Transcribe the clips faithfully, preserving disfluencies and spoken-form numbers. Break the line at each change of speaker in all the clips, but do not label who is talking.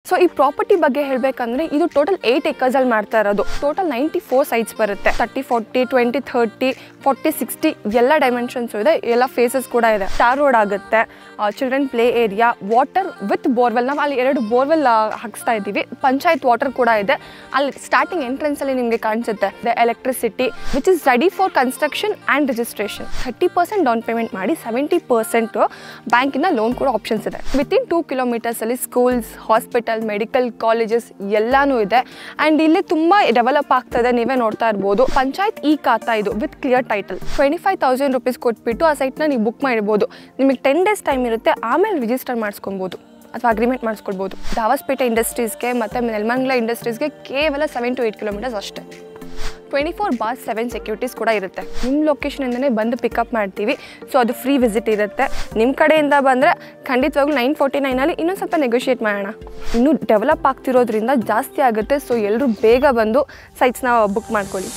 So ಈ property ಬಗ್ಗೆ ಹೇಳಬೇಕಂದ್ರೆ ಇದು ಟೋಟಲ್ ಏಯ್ಟ್ ಎಕರ್ಸಲ್ಲಿ ಮಾಡ್ತಾ ಇರೋದು. ಟೋಟಲ್ ನೈಂಟಿ ಫೋರ್ ಸೈಟ್ಸ್ ಬರುತ್ತೆ. Thirty forty twenty thirty forty sixty ಎಲ್ಲ ಡೈಮೆನ್ಷನ್ಸು ಇದೆ, ಎಲ್ಲ ಫೇಸಸ್ ಕೂಡ ಇದೆ. ಟಾರ್ ರೋಡ್ ಆಗುತ್ತೆ, children play area, water with borewell. ನಾವು ಅಲ್ಲಿ ಎರಡು ಬೋರ್ವೆಲ್ ಹಾಕಿಸ್ತಾ ಇದ್ದೀವಿ. ಪಂಚಾಯತ್ ವಾಟರ್ ಕೂಡ ಇದೆ. ಅಲ್ಲಿ ಸ್ಟಾರ್ಟಿಂಗ್ ಎಂಟ್ರೆನ್ಸಲ್ಲಿ ನಿಮಗೆ ಕಾಣಿಸುತ್ತೆ electricity which is ready for construction and registration. Thirty percent down payment ಮಾಡಿ ಸೆವೆಂಟಿ ಪರ್ಸೆಂಟ್ ಬ್ಯಾಂಕಿಂದ ಲೋನ್ ಕೂಡ ಆಪ್ಷನ್ಸ್ ಇದೆ. ವಿತಿನ್ ಟೂ ಕಿಲೋಮೀಟರ್ಸಲ್ಲಿ ಸ್ಕೂಲ್ಸ್, ಹಾಸ್ಪಿಟಲ್, ಮೆಡಿಕಲ್ ಕಾಲೇಜಸ್ ಎಲ್ಲನೂ ಇದೆ. ಆ್ಯಂಡ್ ಇಲ್ಲಿ ತುಂಬ ಡೆವಲಪ್ ಆಗ್ತದೆ, ನೀವೇ ನೋಡ್ತಾ ಇರ್ಬೋದು. ಪಂಚಾಯತ್ ಈ ಖಾತಾ ಇದು with clear title. Twenty five thousand rupees ಕೊಟ್ಬಿಟ್ಟು ಆ ಸೈಟ್ನ ನೀವು ಬುಕ್ ಮಾಡಿರ್ಬೋದು. ನಿಮಗೆ ಟೆನ್ ಡೇಸ್ ಟೈಮ್ ಇರುತ್ತೆ, ಆಮೇಲೆ ರಿಜಿಸ್ಟರ್ ಮಾಡಿಸ್ಕೊಬೋದು ಅಥವಾ ಅಗ್ರಿಮೆಂಟ್ ಮಾಡಿಸ್ಕೊಳ್ಬೋದು. ದಾವಸ್ಪೇಟೆ ಇಂಡಸ್ಟ್ರೀಸ್ಗೆ ಮತ್ತು ನೆಲಮಂಗಲ ಇಂಡಸ್ಟ್ರೀಸ್ಗೆ ಕೇವಲ ಸೆವೆನ್ ಟು ಏಯ್ಟ್ ಕಿಲೋಮೀಟರ್ಸ್ ಅಷ್ಟೇ. Twenty four bar seven securities ಕೂಡ ಇರುತ್ತೆ. ನಿಮ್ಮ ಲೊಕೇಶನಿಂದನೇ ಬಂದು ಪಿಕಪ್ ಮಾಡ್ತೀವಿ. ಸೊ ಅದು ಫ್ರೀ ವಿಸಿಟ್ ಇರುತ್ತೆ. ನಿಮ್ಮ ಕಡೆಯಿಂದ ಬಂದರೆ ಖಂಡಿತವಾಗ್ಲೂ ನೈನ್ ಫೋರ್ಟಿ ನೈನಲ್ಲಿ ಇನ್ನೂ ಸ್ವಲ್ಪ ನೆಗೋಷಿಯೇಟ್ ಮಾಡೋಣ. ಇನ್ನೂ ಡೆವಲಪ್ ಆಗ್ತಿರೋದ್ರಿಂದ ಜಾಸ್ತಿ ಆಗುತ್ತೆ. ಸೊ ಎಲ್ಲರೂ ಬೇಗ ಬಂದು ಸೈಟ್ಸ್ನ ಬುಕ್ ಮಾಡ್ಕೊಳ್ಳಿ.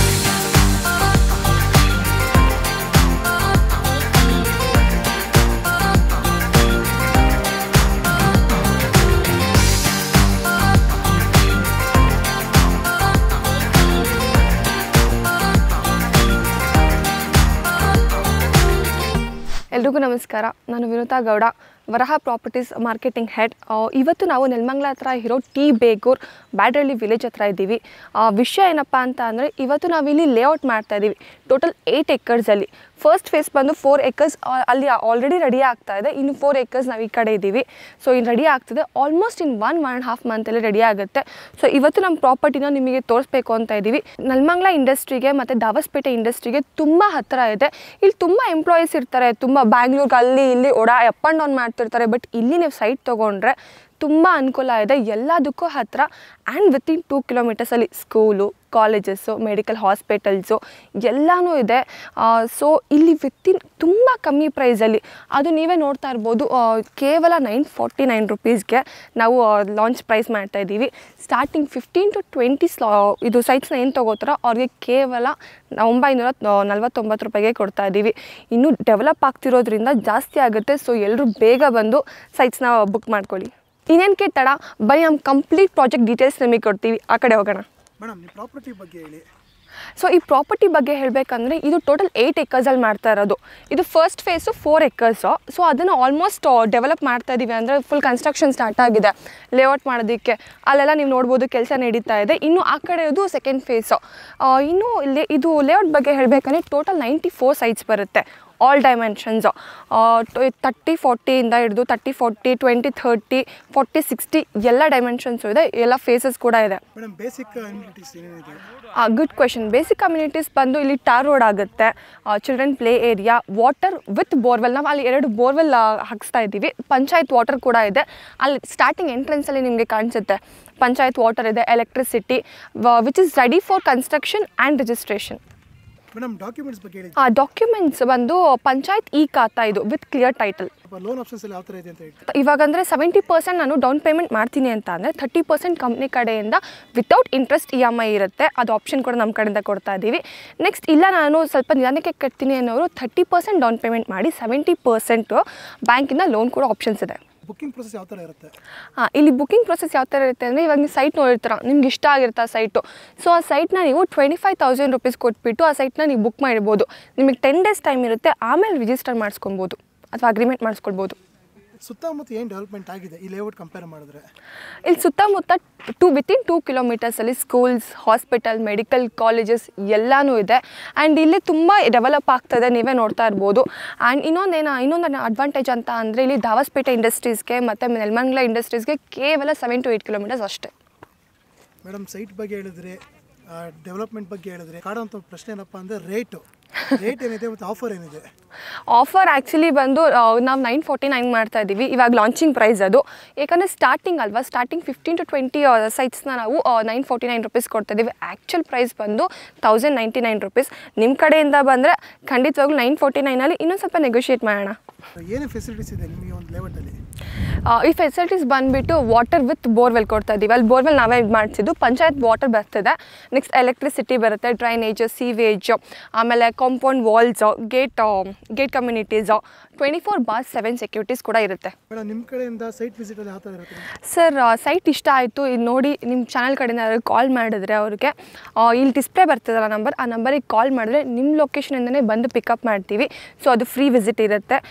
ಎಲ್ರಿಗೂ ನಮಸ್ಕಾರ. ನಾನು Vinutha Gowda, Varaha properties marketing head. ಇವತ್ತು ನಾವು ನೆಲಮಂಗಲ ಹತ್ರ ಇರೋ ಟಿ ಬೇಗೂರ್ ಬ್ಯಾಡ್ರಳ್ಳಿ ವಿಲೇಜ್ ಹತ್ರ ಇದ್ದೀವಿ. ವಿಷಯ ಏನಪ್ಪ ಅಂತ ಅಂದರೆ, ಇವತ್ತು ನಾವಿಲ್ಲಿ ಲೇಔಟ್ ಮಾಡ್ತಾ ಇದ್ದೀವಿ. ಟೋಟಲ್ ಏಯ್ಟ್ ಎಕರ್ಸಲ್ಲಿ ಫಸ್ಟ್ ಫೇಸ್ ಬಂದು ಫೋರ್ ಎಕರ್ಸ್ ಅಲ್ಲಿ ಆಲ್ರೆಡಿ ರೆಡಿ ಆಗ್ತಾ ಇದೆ. ಇನ್ನು ಫೋರ್ ಎಕರ್ಸ್ ನಾವು ಈ ಕಡೆ ಇದ್ದೀವಿ. ಸೊ ಇನ್ನು ರೆಡಿ ಆಗ್ತಿದೆ. Almost in one one and half ಮಂತಲ್ಲಿ ರೆಡಿ ಆಗುತ್ತೆ. ಸೊ ಇವತ್ತು ನಮ್ಮ ಪ್ರಾಪರ್ಟಿನ ನಿಮಗೆ ತೋರಿಸ್ಬೇಕು ಅಂತ ಇದ್ದೀವಿ. ನೆಲಮಂಗಲ ಇಂಡಸ್ಟ್ರಿಗೆ ಮತ್ತು ದಾವಸ್ಪೇಟೆ ಇಂಡಸ್ಟ್ರಿಗೆ ತುಂಬ ಹತ್ತಿರ ಇದೆ. ಇಲ್ಲಿ ತುಂಬ ಎಂಪ್ಲಾಯೀಸ್ ಇರ್ತಾರೆ. ತುಂಬ ಬ್ಯಾಂಗ್ಳೂರ್ಗೆ ಅಲ್ಲಿ ಇಲ್ಲಿ ಓಡಾ ಅಪ್ ಆ್ಯಂಡ್ ಡೌನ್ ಮಾಡ್ತಿರ್ತಾರೆ. ಬಟ್ ಇಲ್ಲಿ ನೀವು ಸೈಟ್ ತೊಗೊಂಡ್ರೆ ತುಂಬ ಅನುಕೂಲ ಇದೆ, ಎಲ್ಲದಕ್ಕೂ ಹತ್ತಿರ. ಆ್ಯಂಡ್ ವಿತಿನ್ ಟೂ ಕಿಲೋಮೀಟರ್ಸಲ್ಲಿ ಸ್ಕೂಲು, ಕಾಲೇಜಸ್ಸು, ಮೆಡಿಕಲ್ ಹಾಸ್ಪಿಟಲ್ಸು ಎಲ್ಲನೂ ಇದೆ. ಸೊ ಇಲ್ಲಿ ವಿತಿನ್ ತುಂಬ ಕಮ್ಮಿ ಪ್ರೈಸಲ್ಲಿ, ಅದು ನೀವೇ ನೋಡ್ತಾ ಇರ್ಬೋದು, ಕೇವಲ ನೈನ್ ಫಾರ್ಟಿ ನೈನ್ ರುಪೀಸ್ಗೆ ನಾವು ಲಾಂಚ್ ಪ್ರೈಸ್ ಮಾಡ್ತಾಯಿದ್ದೀವಿ. ಸ್ಟಾರ್ಟಿಂಗ್ ಫಿಫ್ಟೀನ್ ಟು ಟ್ವೆಂಟಿ ಸ್ಲಾ ಇದು ಸೈಟ್ಸ್ನ ಏನು ತೊಗೋತಾರೋ ಅವ್ರಿಗೆ ಕೇವಲ ಒಂಬೈನೂರ ನಲ್ವತ್ತೊಂಬತ್ತು ರೂಪಾಯಿಗೆ ಕೊಡ್ತಾ ಇದ್ದೀವಿ. ಇನ್ನೂ ಡೆವಲಪ್ ಆಗ್ತಿರೋದ್ರಿಂದ ಜಾಸ್ತಿ ಆಗುತ್ತೆ. ಸೊ ಎಲ್ಲರೂ ಬೇಗ ಬಂದು ಸೈಟ್ಸ್ನ ಬುಕ್ ಮಾಡ್ಕೊಳ್ಳಿ. ಇನ್ನೇನು ಕೇಳ್ತಾಡ, ಬರೀ ನಮ್ಮ ಕಂಪ್ಲೀಟ್ ಪ್ರಾಜೆಕ್ಟ್ ಡೀಟೇಲ್ಸ್ ನಿಮಗೆ ಕೊಡ್ತೀವಿ. ಆ ಕಡೆ ಹೋಗೋಣ.
ಮೇಡಮ್, ಈ ಪ್ರಾಪರ್ಟಿ ಬಗ್ಗೆ ಹೇಳಿ.
ಸೊ ಈ ಪ್ರಾಪರ್ಟಿ ಬಗ್ಗೆ ಹೇಳಬೇಕಂದ್ರೆ ಇದು ಟೋಟಲ್ ಏಯ್ಟ್ ಎಕರ್ಸಲ್ಲಿ ಮಾಡ್ತಾ ಇರೋದು. ಇದು first phase four acres. So ಅದನ್ನು ಆಲ್ಮೋಸ್ಟ್ ಡೆವಲಪ್ ಮಾಡ್ತಾ ಇದ್ದೀವಿ. ಅಂದರೆ ಫುಲ್ ಕನ್ಸ್ಟ್ರಕ್ಷನ್ ಸ್ಟಾರ್ಟ್ ಆಗಿದೆ ಲೇಔಟ್ ಮಾಡೋದಕ್ಕೆ. ಅಲ್ಲೆಲ್ಲ ನೀವು ನೋಡ್ಬೋದು ಕೆಲಸ ನಡೀತಾ ಇದೆ. ಇನ್ನು ಆ ಕಡೆಯದು ಸೆಕೆಂಡ್ ಫೇಸು. ಇನ್ನು ಲೇ ಇದು ಲೇಔಟ್ ಬಗ್ಗೆ ಹೇಳಬೇಕಂದ್ರೆ ಟೋಟಲ್ ನೈಂಟಿ ಫೋರ್ ಸೈಟ್ಸ್ ಬರುತ್ತೆ. ಆಲ್ ಡೈಮೆನ್ಷನ್ಸು ತರ್ಟಿ ಫಾರ್ಟಿಯಿಂದ ಹಿಡಿದು thirty forty twenty thirty forty sixty ಎಲ್ಲ ಡೈಮೆನ್ಷನ್ಸು ಇದೆ, ಎಲ್ಲ ಫೇಸಸ್ ಕೂಡ ಇದೆ.
ಮೇಡಮ್, ಬೇಸಿಕ್ ಅಮ್ಯುನಿಟೀಸ್ ಏನೇನಿದೆ?
Good question. ಬೇಸಿಕ್ ಕಮ್ಯುನಿಟೀಸ್ ಬಂದು ಇಲ್ಲಿ ಟಾರ್ ರೋಡ್ ಆಗುತ್ತೆ, children play area, water with borewell. ನಾವು ಅಲ್ಲಿ ಎರಡು ಬೋರ್ವೆಲ್ ಹಾಕಿಸ್ತಾ ಇದ್ದೀವಿ. ಪಂಚಾಯತ್ ವಾಟರ್ ಕೂಡ ಇದೆ. ಅಲ್ಲಿ ಸ್ಟಾರ್ಟಿಂಗ್ ಎಂಟ್ರೆನ್ಸಲ್ಲಿ ನಿಮಗೆ ಕಾಣಿಸುತ್ತೆ ಪಂಚಾಯತ್ ವಾಟರ್ ಇದೆ, electricity which is ready for construction and registration.
Madam, documents ಬಗ್ಗೆ ಹೇಳಿ.
ಆ ಡಾಕ್ಯುಮೆಂಟ್ಸ್ ಬಂದು ಪಂಚಾಯತ್ ಈ ಖಾತಾ ಇದು with clear title.
Loan options ಎಲ್ಲ ಯಾವ ಥರ ಇದೆ ಅಂತ ಹೇಳಿ.
ಇವಾಗಂದರೆ ಸೆವೆಂಟಿ ಪರ್ಸೆಂಟ್ ನಾನು ಡೌನ್ ಪೇಮೆಂಟ್ ಮಾಡ್ತೀನಿ ಅಂತ ಅಂದರೆ ಥರ್ಟಿ ಪರ್ಸೆಂಟ್ ಕಂಪ್ನಿ ಕಡೆಯಿಂದ without interest E M I ಇರುತ್ತೆ. ಅದು ಆಪ್ಷನ್ ಕೂಡ ನಮ್ಮ ಕಡೆಯಿಂದ ಕೊಡ್ತಾ ಇದ್ದೀವಿ. ನೆಕ್ಸ್ಟ್ ಇಲ್ಲ ನಾನು ಸ್ವಲ್ಪ ನಿಧಾನಕ್ಕೆ ಕಟ್ತೀನಿ ಅನ್ನೋರು ಥರ್ಟಿ ಪರ್ಸೆಂಟ್ ಡೌನ್ ಪೇಮೆಂಟ್ ಮಾಡಿ ಸೆವೆಂಟಿ ಪರ್ಸೆಂಟು ಬ್ಯಾಂಕಿಂದ ಲೋನ್ ಕೂಡ ಆಪ್ಷನ್ಸ್ ಇದೆ.
ಬುಕ್ಕಿಂಗ್ ಪ್ರೊಸೆಸ್ ಯಾವ ಥರ ಇರುತ್ತೆ?
ಹಾಂ, ಇಲ್ಲಿ ಬುಕ್ಕಿಂಗ್ ಪ್ರೊಸೆಸ್ ಯಾವ ಥರ ಇರುತ್ತೆ ಅಂದರೆ, ಇವಾಗ ನೀವು ಸೈಟ್ ನೋಡಿರ್ತೀರ, ನಿಮ್ಗೆ ಇಷ್ಟ ಆಗಿರುತ್ತೆ ಆ ಸೈಟು. ಸೊ ಆ ಸೈಟ್ನ ನೀವು ಟ್ವೆಂಟಿ ಫೈವ್ ತೌಸಂಡ್ ರುಪೀಸ್ ಕೊಟ್ಬಿಟ್ಟು ಆ ಸೈಟ್ನ ನೀವು ಬುಕ್ ಮಾಡಿರ್ಬೋದು. ನಿಮಗೆ ಟೆನ್ ಡೇಸ್ ಟೈಮ್ ಇರುತ್ತೆ, ಆಮೇಲೆ ರಿಜಿಸ್ಟರ್ ಮಾಡಿಸ್ಕೊಬೋದು ಅಥವಾ ಅಗ್ರಿಮೆಂಟ್ ಮಾಡಿಸ್ಕೊಳ್ಬೋದು.
ಸುತ್ತಮುತ್ತ ಏನು ಡೆವಲಪ್ಮೆಂಟ್ ಆಗಿದೆ ಈ ಲೇಔಟ್ ಕಂಪೇರ್ ಮಾಡಿದ್ರೆ?
ಇಲ್ಲಿ ಸುತ್ತಮುತ್ತ ಟು ವಿತಿನ್ ಟೂ ಕಿಲೋಮೀಟರ್ಸಲ್ಲಿ ಸ್ಕೂಲ್ಸ್, ಹಾಸ್ಪಿಟಲ್, ಮೆಡಿಕಲ್ ಕಾಲೇಜಸ್ ಎಲ್ಲನೂ ಇದೆ. ಆ್ಯಂಡ್ ಇಲ್ಲಿ ತುಂಬ ಡೆವಲಪ್ ಆಗ್ತದೆ, ನೀವೇ ನೋಡ್ತಾ ಇರ್ಬೋದು. ಆ್ಯಂಡ್ ಇನ್ನೊಂದೇನು ಇನ್ನೊಂದು ಅಡ್ವಾಂಟೇಜ್ ಅಂತ ಅಂದರೆ, ಇಲ್ಲಿ ದಾವಸ್ಪೇಟೆ ಇಂಡಸ್ಟ್ರೀಸ್ಗೆ ಮತ್ತು ನೆಲಮಂಗಲ ಇಂಡಸ್ಟ್ರೀಸ್ಗೆ ಕೇವಲ ಸೆವೆನ್ ಟು ಏಯ್ಟ್ ಕಿಲೋಮೀಟರ್ಸ್ ಅಷ್ಟೇ.
ಮೇಡಮ್, ಸೈಟ್ ಬಗ್ಗೆ ಹೇಳಿದ್ರೆ, ಡೆವಲಪ್ಮೆಂಟ್ ಬಗ್ಗೆ ಹೇಳಿದ್ರೆ, ಕಾಡುವಂಥ ಪ್ರಶ್ನೆ ಏನಪ್ಪ ಅಂದರೆ ರೇಟು ರೇಟ್ ಏನಿದೆ ಮತ್ತು ಆಫರ್ ಏನಿದೆ?
ಆಫರ್ ಆ್ಯಕ್ಚುಲಿ ಬಂದು ನಾವು ನೈನ್ ಫಾರ್ಟಿ ನೈನ್ ಮಾಡ್ತಾ ಇದ್ದೀವಿ. ಇವಾಗ ಲಾಂಚಿಂಗ್ ಪ್ರೈಸ್ ಅದು. ಯಾಕಂದರೆ ಸ್ಟಾರ್ಟಿಂಗ್ ಅಲ್ವಾ, ಸ್ಟಾರ್ಟಿಂಗ್ ಫಿಫ್ಟೀನ್ ಟು ಟ್ವೆಂಟಿ ಸೈಟ್ಸ್ನ ನಾವು ನೈನ್ ಫಾರ್ಟಿ ನೈನ್ ರುಪೀಸ್ ಕೊಡ್ತಾ ಇದ್ದೀವಿ. ಆ್ಯಕ್ಚುಲ್ ಪ್ರೈಸ್ ಬಂದು ತೌಸಂಡ್ ನೈಂಟಿ ನೈನ್ ರುಪೀಸ್. ನಿಮ್ಮ ಕಡೆಯಿಂದ ಬಂದರೆ ಖಂಡಿತವಾಗ್ಲೂ ನೈನ್ ಫಾರ್ಟಿ ನೈನಲ್ಲಿ ಇನ್ನೊಂದು ಸ್ವಲ್ಪ ನೆಗೋಷಿಯೇಟ್ ಮಾಡೋಣ.
ಏನೇ ಫೆಸಿಲಿಟೀಸ್ ಇದೆ ನಿಮಗೆ ಒಂದು ಲೇಔಟಲ್ಲಿ?
ಈ ಫೆಸಿಲಿಟೀಸ್ ಬಂದುಬಿಟ್ಟು ವಾಟರ್ ವಿತ್ ಬೋರ್ವೆಲ್ ಕೊಡ್ತಾ ಇದ್ದೀವಿ. ಅಲ್ಲಿ ಬೋರ್ವೆಲ್ ನಾವೇ ಇದು ಮಾಡಿಸಿದ್ದು. ಪಂಚಾಯತ್ ವಾಟರ್ ಬರ್ತಿದೆ. ನೆಕ್ಸ್ಟ್ ಎಲೆಕ್ಟ್ರಿಸಿಟಿ ಬರುತ್ತೆ, ಡ್ರೈನೇಜ್, ಸೀವೇಜ್, ಆಮೇಲೆ compound walls, gate gate communities, twenty four bar seven securities ಕೂಡ ಇರುತ್ತೆ.
ಮೇಡಮ್ ನಿಮ್ಮ ಕಡೆಯಿಂದ ಸೈಟ್ ವಿಸಿಟಲ್ಲಿ ಯಾವ ಥರ ಇರುತ್ತೆ?
ಸರ್ ಸೈಟ್ ಇಷ್ಟ ಆಯಿತು, ಇದು ನೋಡಿ ನಿಮ್ಮ ಚಾನಲ್ ಕಡೆಯಿಂದ ಯಾರು ಕಾಲ್ ಮಾಡಿದ್ರೆ ಅವ್ರಿಗೆ ಇಲ್ಲಿ ಡಿಸ್ಪ್ಲೇ ಬರ್ತದಲ್ಲ ನಂಬರ್, ಆ ನಂಬರಿಗೆ ಕಾಲ್ ಮಾಡಿದ್ರೆ ನಿಮ್ಮ ಲೊಕೇಶನಿಂದನೇ ಬಂದು ಪಿಕಪ್ ಮಾಡ್ತೀವಿ. ಸೊ ಅದು ಫ್ರೀ ವಿಸಿಟ್ ಇರುತ್ತೆ.